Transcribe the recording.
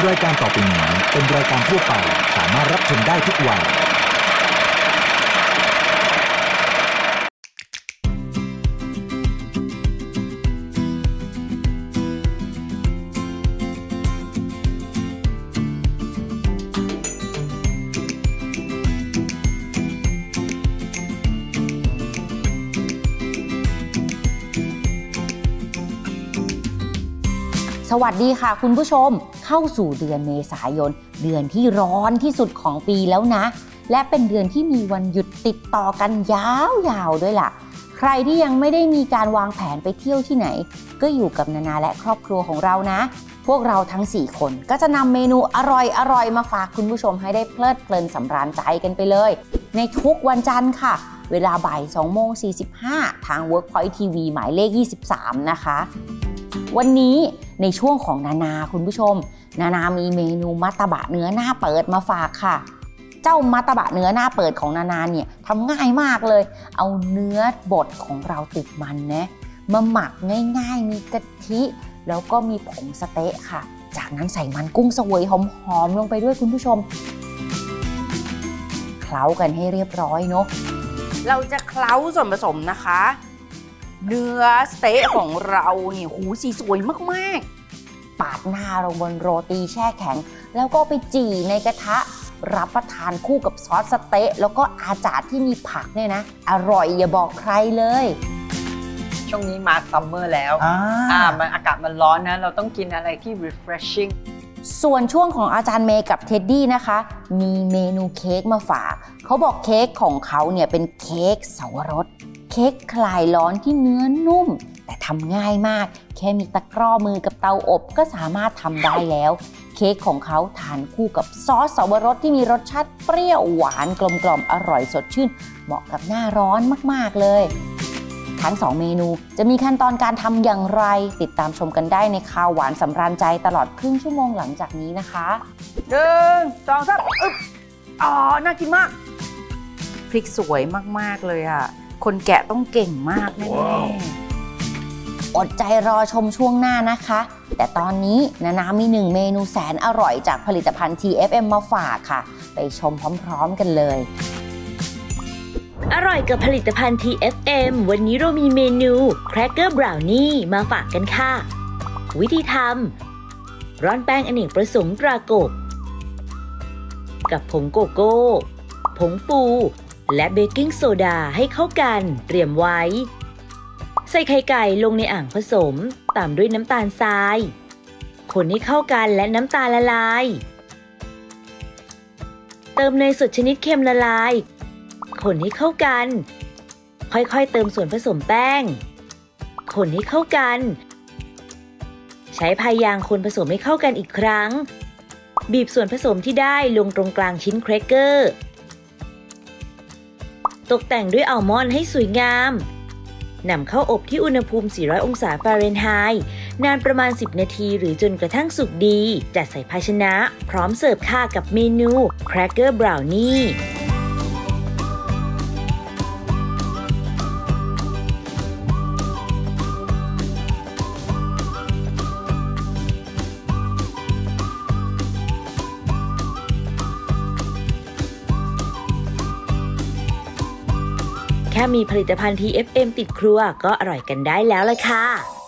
รายการต่อไปนี้เป็นรายการทั่วไปสามารถรับชมได้ทุกวัยสวัสดีค่ะคุณผู้ชมเข้าสู่เดือนเมษายนเดือนที่ร้อนที่สุดของปีแล้วนะและเป็นเดือนที่มีวันหยุดติดต่อกันยาวๆด้วยล่ะใครที่ยังไม่ได้มีการวางแผนไปเที่ยวที่ไหนก็อยู่กับนานาและครอบครัวของเรานะพวกเราทั้ง4คนก็จะนำเมนูอร่อยๆมาฝากคุณผู้ชมให้ได้เพลิดเพลินสำราญใจกันไปเลยในทุกวันจันทร์ค่ะเวลาบ่าย 2:45 ทาง Workpoint TV หมายเลข 23 นะคะวันนี้ในช่วงของนานาคุณผู้ชมนานามีเมนูมัตตบะเนื้อหน้าเปิดมาฝากค่ะเจ้ามัตตบะเนื้อหน้าเปิดของนานาเนี่ยทำง่ายมากเลยเอาเนื้อบดของเราติดมันนะมาหมักง่ายๆมีกะทิแล้วก็มีผงสะเต๊ะค่ะจากนั้นใส่มันกุ้งเสวยหอมๆลงไปด้วยคุณผู้ชมเคล้ากันให้เรียบร้อยเนาะเราจะเคล้าส่วนผสมนะคะเนื้อสเต๊ะของเราเนี่ยหูสีสวยมากๆปาดหน้าลงบนโรตีแช่แข็งแล้วก็ไปจี่ในกระทะรับประทานคู่กับซอสสเต๊ะแล้วก็อาจารย์ที่มีผักเนี่ยนะอร่อยอย่าบอกใครเลยช่วงนี้มาซัมเมอร์แล้วมันอากาศมันร้อนนะเราต้องกินอะไรที่ refreshing ส่วนช่วงของอาจารย์เมย์กับเท็ดดี้นะคะมีเมนูเค้กมาฝากเขาบอกเค้กของเขาเนี่ยเป็นเค้กเสาวรสเค้กคลายร้อนที่เนื้อนุ่มแต่ทำง่ายมากแค่มีตะกร้อมือกับเตาอบก็สามารถทำได้แล้วเค้กของเขาทานคู่กับซอสเสาวรสที่มีรสชาติเปรี้ยวหวานกลมกล่อมอร่อยสดชื่นเหมาะกับหน้าร้อนมากๆเลยทั้ง2เมนูจะมีขั้นตอนการทำอย่างไรติดตามชมกันได้ในข่าวหวานสำราญใจตลอดครึ่งชั่วโมงหลังจากนี้นะคะ1 2 3น่ากินมากพริกสวยมากๆเลยอ่ะคนแกะต้องเก่งมากแน่ๆอดใจรอชมช่วงหน้านะคะแต่ตอนนี้นานามี1เมนูแสนอร่อยจากผลิตภัณฑ์ TFM มาฝากค่ะไปชมพร้อมๆกันเลยอร่อยกับผลิตภัณฑ์ TFM วันนี้เรามีเมนูแครกเกอร์บราวนี่มาฝากกันค่ะวิธีทำร่อนแป้งอเนกประสงค์ตรากบกับผงโกโก้ผงฟูและเบกกิ้งโซดาให้เข้ากันเตรียมไว้ใส่ไข่ไก่ลงในอ่างผสมตามด้วยน้ำตาลทรายคนให้เข้ากันและน้ำตาลละลายเติมเนยสดชนิดเค็มละลายคนให้เข้ากันค่อยๆเติมส่วนผสมแป้งคนให้เข้ากันใช้พายยางคนผสมให้เข้ากันอีกครั้งบีบส่วนผสมที่ได้ลงตรงกลางชิ้นแครกเกอร์ตกแต่งด้วยอัลมอนด์ให้สวยงามนำเข้าอบที่อุณหภูมิ400องศาฟาเรนไฮต์นานประมาณ10นาทีหรือจนกระทั่งสุกดีจัดใส่ภาชนะพร้อมเสิร์ฟค่ะกับเมนูแครกเกอร์บราวนี่แค่มีผลิตภัณฑ์ TFM ติดครัวก็อร่อยกันได้แล้วล่ะค่ะ